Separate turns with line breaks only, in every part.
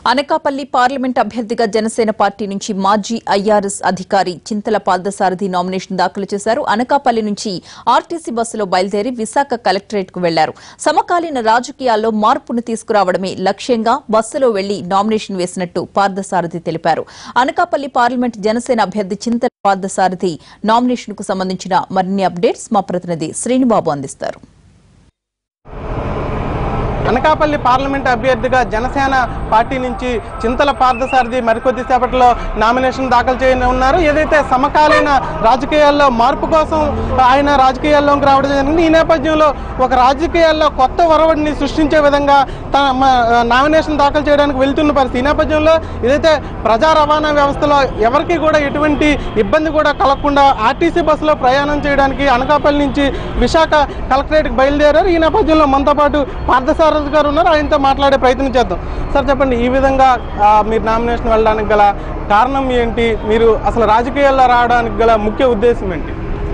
Anakapalli parliament అభ్యర్థిగా Janasena party నుంచి మాజీ ఐఆర్ఎస్ అధికారి చింతల పార్థసారథి నామినేషన్ దాఖలు చేశారు. అనకాపల్లి నుంచి ఆర్టీసీ బస్సులో బయలుదేరి విశాఖ కలెక్టరేట్ కు వెళ్లారు. సమకాలీన రాజకీయాల్లో మార్పును తీసుకురావడమే లక్ష్యంగా బస్సులో వెళ్లి నామినేషన్ వేసినట్టు పార్థసారథి తెలిపారు. అనకాపల్లి పార్లమెంట్ జనసేన అభ్యర్థి చింతల పార్థసారథి నామినేషన్ కు సంబంధించిన మరిన్ని అప్డేట్స్ మా ప్రతినిధి శ్రీనిబాబు అందిస్తారు.
అనకాపల్లి పార్లమెంట్ అభ్యర్థిగా జనసేన పార్టీ నుంచి చింతల పార్థసారథి మరికొద్ది సేపట్లో నామినేషన్ దాఖలు చేయనున్నారు. ఏదైతే సమకాలీన రాజకీయాల్లో మార్పు కోసం ఆయన రాజకీయాల్లోకి రావడం జరిగింది. ఈ నేపథ్యంలో ఒక రాజకీయాల్లో కొత్త ఒరవడిని సృష్టించే విధంగా నామినేషన్ దాఖలు చేయడానికి వెళ్తున్న పరిస్థితి. ఈ నేపథ్యంలో ఏదైతే ప్రజా రవాణా వ్యవస్థలో ఎవరికి కూడా ఎటువంటి ఇబ్బంది కూడా కలగకుండా ఆర్టీసీ బస్సులో ప్రయాణం చేయడానికి అనకాపల్లి నుంచి విశాఖ కలెక్టరేట్కి బయలుదేరారు. ఈ నేపథ్యంలో మనతో పాటు పార్థసారథి గారు ఉన్నారు. ఆయనతో మాట్లాడే ప్రయత్నం చేద్దాం. సార్ చెప్పండి, ఈ విధంగా మీరు నామినేషన్ వెళ్ళడానికి గల కారణం ఏంటి? మీరు అసలు రాజకీయాల్లో రావడానికి గల ముఖ్య ఉద్దేశం ఏంటి?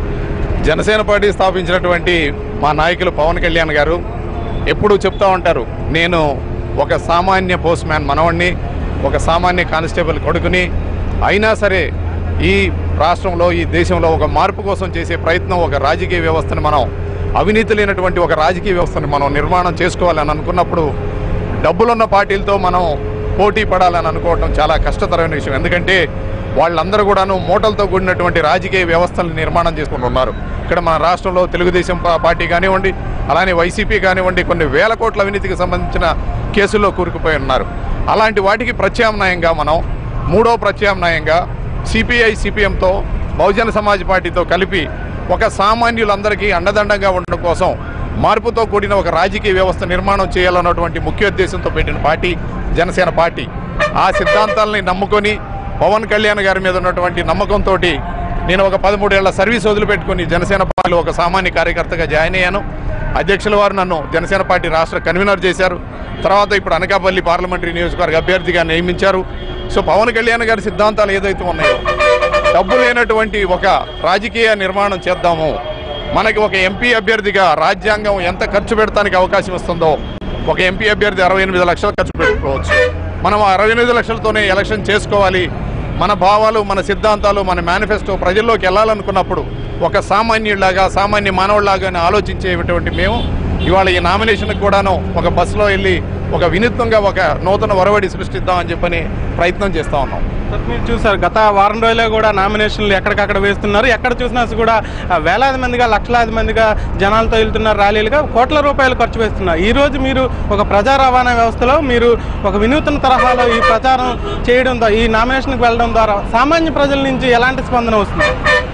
జనసేన పార్టీ స్థాపించినటువంటి మా నాయకులు పవన్ కళ్యాణ్ గారు ఎప్పుడూ చెప్తా ఉంటారు, నేను ఒక సామాన్య పోస్ట్ మ్యాన్ మనవణ్ణి, ఒక సామాన్య కానిస్టేబుల్ కొడుకుని, అయినా సరే ఈ రాష్ట్రంలో ఈ దేశంలో ఒక మార్పు కోసం చేసే ప్రయత్నం, ఒక రాజకీయ వ్యవస్థను మనం అవినీతి లేనటువంటి ఒక రాజకీయ వ్యవస్థను మనం నిర్మాణం చేసుకోవాలని అనుకున్నప్పుడు డబ్బులున్న పార్టీలతో మనం పోటీ పడాలని అనుకోవటం చాలా కష్టతరమైన విషయం. ఎందుకంటే వాళ్ళందరూ కూడాను మూటలతో కూడినటువంటి రాజకీయ వ్యవస్థలను నిర్మాణం చేసుకుంటున్నారు. ఇక్కడ మన రాష్ట్రంలో తెలుగుదేశం పార్టీ కానివ్వండి, అలానే వైసీపీ కానివ్వండి, కొన్ని వేల కోట్ల అవినీతికి సంబంధించిన కేసుల్లో కూరుకుపోయి ఉన్నారు. అలాంటి వాటికి ప్రత్యామ్నాయంగా మనం మూడో ప్రత్యామ్నాయంగా సిపిఐ సిపిఎంతో బహుజన సమాజ్ పార్టీతో కలిపి ఒక సామాన్యులందరికీ అండదండగా ఉండడం కోసం మార్పుతో కూడిన ఒక రాజకీయ వ్యవస్థ నిర్మాణం చేయాలన్నటువంటి ముఖ్య ఉద్దేశంతో పెట్టిన పార్టీ జనసేన పార్టీ. ఆ సిద్ధాంతాలని నమ్ముకొని పవన్ కళ్యాణ్ గారి మీద ఉన్నటువంటి నమ్మకంతో నేను ఒక 13 ఏళ్ల సర్వీస్ వదిలిపెట్టుకుని జనసేన పార్టీలో ఒక సామాన్య కార్యకర్తగా జాయిన్ అయ్యాను. అధ్యక్షుల వారు నన్ను జనసేన పార్టీ రాష్ట్ర కన్వీనర్ చేశారు. తర్వాత ఇప్పుడు అనకాపల్లి పార్లమెంటరీ నియోజకవర్గ అభ్యర్థిగా నియమించారు. సో పవన్ కళ్యాణ్ గారి సిద్ధాంతాలు ఏదైతే ఉన్నాయో, డబ్బు లేనటువంటి ఒక రాజకీయ నిర్మాణం చేద్దాము, మనకి ఒక ఎంపీ అభ్యర్థిగా రాజ్యాంగం ఎంత ఖర్చు పెడతానికి అవకాశం ఇస్తుందో, ఒక ఎంపీ అభ్యర్థి 68 లక్షలు ఖర్చు పెట్టుకోవచ్చు, మనం 68 లక్షలతోనే ఎలక్షన్ చేసుకోవాలి, మన భావాలు మన సిద్ధాంతాలు మన మేనిఫెస్టో ప్రజల్లోకి వెళ్ళాలనుకున్నప్పుడు ఒక సామాన్యుడిలాగా సామాన్య మానవుడిలాగానే ఆలోచించేటువంటి మేము ఇవాళ ఈ నామినేషన్కి కూడాను ఒక బస్సులో వెళ్ళి ఒక వినూత్నంగా ఒక నూతన ఒరవడి సృష్టిద్దామని చెప్పని ప్రయత్నం చేస్తూ ఉన్నాం.
మీరు చూసారు, గత వారం రోజుల్లో కూడా నామినేషన్లు ఎక్కడికక్కడ వేస్తున్నారు. ఎక్కడ చూసినా కూడా వేలాది మందిగా లక్షలాది మందిగా జనాలతో వెళ్తున్నారు. ర్యాలీలుగా కోట్ల రూపాయలు ఖర్చు వేస్తున్నారు. ఈరోజు మీరు ఒక ప్రజా రవాణా వ్యవస్థలో మీరు ఒక వినూత్న తరహాలో ఈ ప్రచారం చేయడం ద్వారా, ఈ నామినేషన్కి వెళ్ళడం ద్వారా సామాన్య ప్రజల నుంచి ఎలాంటి స్పందన వస్తుంది?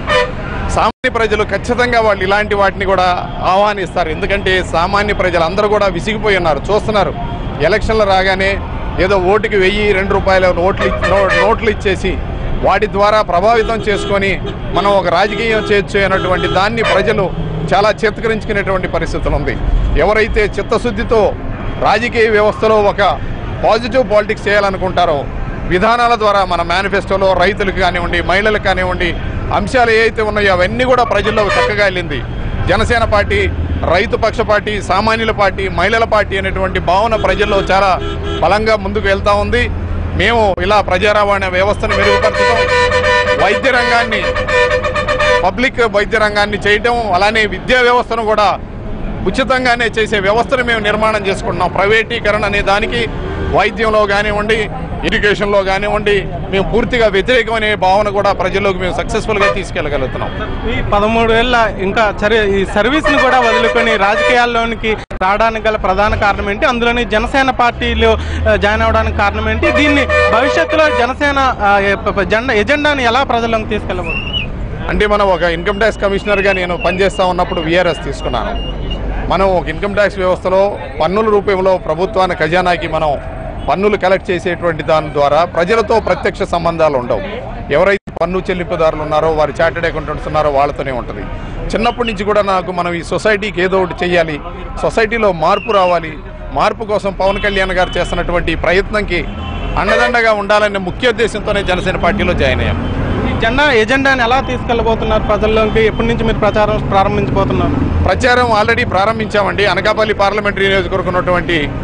సామాన్య ప్రజలు ఖచ్చితంగా వాళ్ళు ఇలాంటి వాటిని కూడా ఆహ్వానిస్తారు. ఎందుకంటే సామాన్య ప్రజలు అందరూ కూడా విసిగిపోయి ఉన్నారు. చూస్తున్నారు, ఎలక్షన్లు రాగానే ఏదో ఓటుకి 1000-2 రూపాయల నోట్లు ఇచ్చేసి వాటి ద్వారా ప్రభావితం చేసుకొని మనం ఒక రాజకీయం చేయొచ్చు అన్నటువంటి దాన్ని ప్రజలు చాలా చేతకరించుకునేటువంటి పరిస్థితులు ఉంది. ఎవరైతే చిత్తశుద్ధితో రాజకీయ వ్యవస్థలో ఒక పాజిటివ్ పాలిటిక్స్ చేయాలనుకుంటారో, విధానాల ద్వారా మన మేనిఫెస్టోలో రైతులకు కానివ్వండి, మహిళలకు కానివ్వండి, అంశాలు ఏవైతే ఉన్నాయో అవన్నీ కూడా ప్రజల్లో చక్కగా వెళ్ళింది. జనసేన పార్టీ రైతు పక్ష పార్టీ, సామాన్యుల పార్టీ, మహిళల పార్టీ అనేటువంటి భావన ప్రజల్లో చాలా బలంగా ముందుకు వెళ్తూ ఉంది. మేము ఇలా ప్రజా రవాణా వ్యవస్థను మెరుగుపరచడం, వైద్య రంగాన్ని, పబ్లిక్ వైద్య రంగాన్ని చేయటం, అలానే విద్యా వ్యవస్థను కూడా ఉచితంగానే చేసే వ్యవస్థను మేము నిర్మాణం చేసుకుంటున్నాం. ప్రైవేటీకరణ అనే దానికి వైద్యంలో కానివ్వండి, ఎడ్యుకేషన్లో కానివ్వండి మేము పూర్తిగా వ్యతిరేకమనే భావన కూడా ప్రజల్లోకి మేము సక్సెస్ఫుల్గా తీసుకెళ్ళగలుగుతున్నాం.
ఈ 13 ఏళ్ళ ఇంకా ఈ సర్వీస్ని కూడా వదులుకొని రాజకీయాల్లోనికి రావడానికి గల ప్రధాన కారణం ఏంటి? అందులోని జనసేన పార్టీలో జాయిన్ అవ్వడానికి కారణం ఏంటి? దీన్ని భవిష్యత్తులో జనసేన ఎజెండాని ఎలా ప్రజల్లోకి తీసుకెళ్ళబోతుంది?
అంటే మనం ఒక ఇన్కమ్ ట్యాక్స్ కమిషనర్గా నేను పనిచేస్తూ ఉన్నప్పుడు విఆర్ఎస్ తీసుకున్నాను. మనం ఒక ఇన్కమ్ ట్యాక్స్ వ్యవస్థలో పన్నుల రూపంలో ప్రభుత్వాన్ని ఖజానాకి మనం పన్నులు కలెక్ట్ చేసేటువంటి దాని ద్వారా ప్రజలతో ప్రత్యక్ష సంబంధాలు ఉండవు. ఎవరైతే పన్ను చెల్లింపుదారులు ఉన్నారో, వారి చార్టెడ్ అకౌంటెంట్స్ ఉన్నారో వాళ్ళతోనే ఉంటుంది. చిన్నప్పటి నుంచి కూడా నాకు మనం ఈ సొసైటీకి ఏదో ఒకటి చెయ్యాలి, సొసైటీలో మార్పు రావాలి, మార్పు కోసం పవన్ కళ్యాణ్ గారు చేస్తున్నటువంటి ప్రయత్నంకి అండదండగా ఉండాలనే ముఖ్య ఉద్దేశంతోనే జనసేన పార్టీలో జాయిన్ అయ్యాం.
ఎజెండాని ఎలా తీసుకెళ్ళబోతున్నారు ప్రజల్లోకి? ఎప్పటి నుంచి మీరు ప్రచారం ప్రారంభించబోతున్నారు?
ప్రచారం ఆల్రెడీ ప్రారంభించామండి. అనకాపల్లి పార్లమెంటరీ నియోజకవర్గం ఉన్నటువంటి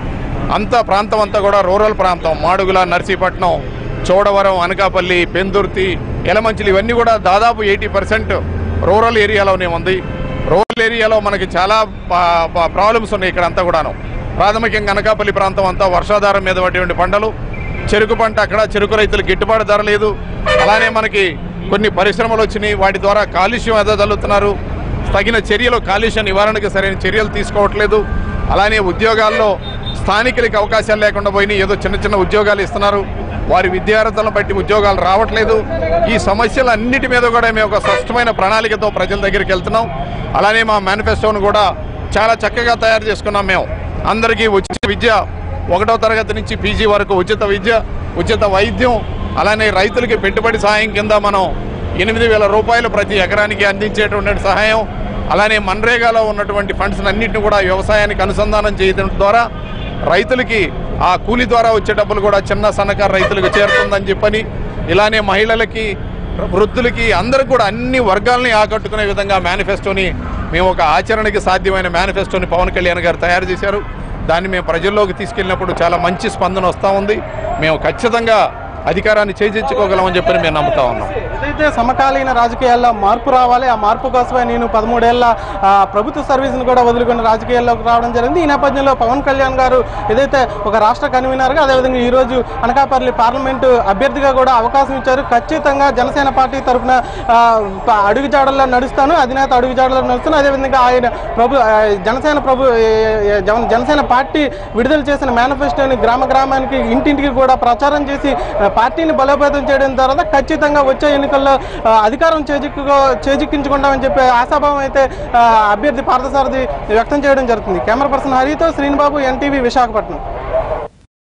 అంతా ప్రాంతం అంతా కూడా రూరల్ ప్రాంతం. మాడుగుల, నర్సీపట్నం, చోడవరం, అనకాపల్లి, పెందుర్తి, యలమంచిలి ఇవన్నీ కూడా దాదాపు 80% రూరల్ ఏరియాలోనే ఉంది. రూరల్ ఏరియాలో మనకి చాలా ప్రాబ్లమ్స్ ఉన్నాయి ఇక్కడ అంతా కూడాను. ప్రాథమికంగా అనకాపల్లి ప్రాంతం అంతా వర్షాధారం మీద పడేటువంటి పంటలు, చెరుకు పంట, అక్కడ చెరుకు రైతులకు గిట్టుబాటు ధర లేదు. అలానే మనకి కొన్ని పరిశ్రమలు వచ్చినాయి, వాటి ద్వారా కాలుష్యం ఎదజల్లుతున్నారు. తగిన చర్యలు, కాలుష్య నివారణకు సరైన చర్యలు తీసుకోవట్లేదు. అలానే ఉద్యోగాల్లో స్థానికులకి అవకాశాలు లేకుండా పోయినాయి. ఏదో చిన్న చిన్న ఉద్యోగాలు ఇస్తున్నారు, వారి విద్యార్థులను బట్టి ఉద్యోగాలు రావట్లేదు. ఈ సమస్యలన్నిటి మీద కూడా మేము ఒక స్పష్టమైన ప్రణాళికతో ప్రజల దగ్గరికి వెళ్తున్నాం. అలానే మా మేనిఫెస్టోను కూడా చాలా చక్కగా తయారు చేసుకున్నాం. మేము అందరికీ ఉచిత విద్య, 1వ తరగతి నుంచి పీజీ వరకు ఉచిత విద్య, ఉచిత వైద్యం, అలానే రైతులకి పెట్టుబడి సహాయం కింద మనం 8,000 రూపాయలు ప్రతి ఎకరానికి అందించేటువంటి సహాయం, అలానే మన్రేగాలో ఉన్నటువంటి ఫండ్స్ అన్నింటిని కూడా వ్యవసాయానికి అనుసంధానం చేయడం ద్వారా రైతులకి ఆ కూలి ద్వారా వచ్చే డబ్బులు కూడా చిన్న సన్నకారు రైతులకు చేరుతుందని చెప్పని, ఇలానే మహిళలకి, వృద్ధులకి, అందరికి కూడా అన్ని వర్గాలని ఆకట్టుకునే విధంగా మేనిఫెస్టోని మేము ఒక ఆచరణకి సాధ్యమైన మేనిఫెస్టోని పవన్ కళ్యాణ్ గారు తయారు చేశారు. దాన్ని మేము ప్రజల్లోకి తీసుకెళ్ళినప్పుడు చాలా మంచి స్పందన వస్తూ ఉంది. మేము ఖచ్చితంగా అధికారాన్ని చేజించుకోగలమని చెప్పి మేము నమ్ముతా ఉన్నాం.
ఏదైతే సమకాలీన రాజకీయాల్లో మార్పు రావాలి, ఆ మార్పు కోసమే నేను 13 ఏళ్ల ప్రభుత్వ సర్వీస్ను కూడా వదులుకుని రాజకీయాల్లోకి రావడం జరిగింది. ఈ నేపథ్యంలో పవన్ కళ్యాణ్ గారు ఏదైతే ఒక రాష్ట్ర కన్వీనర్గా, అదేవిధంగా ఈరోజు అనకాపల్లి పార్లమెంటు అభ్యర్థిగా కూడా అవకాశం ఇచ్చారు. ఖచ్చితంగా జనసేన పార్టీ తరఫున అడుగుజాడల్లో నడుస్తాను, అధినేత అడుగుజాడల్లో నడుస్తాను. అదేవిధంగా ఆయన జనసేన పార్టీ విడుదల చేసిన మేనిఫెస్టోని గ్రామానికి, ఇంటింటికి కూడా ప్రచారం చేసి పార్టీని బలోపేతం చేయడం ద్వారా ఖచ్చితంగా వచ్చే ఎన్నికల్లో అధికారం చేజిక్కించుకుంటామని చెప్పి ఆశాభావం అయితే అభ్యర్థి పార్థసారథి వ్యక్తం చేయడం జరుగుతుంది. కెమెరా పర్సన్ హరితో శ్రీనిబాబు, NTV, విశాఖపట్నం.